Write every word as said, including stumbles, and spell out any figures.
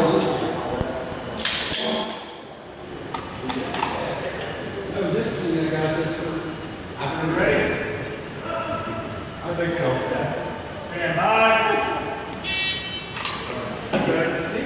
was interesting that guy said, I've been ready. I think so. Stand by. Good to see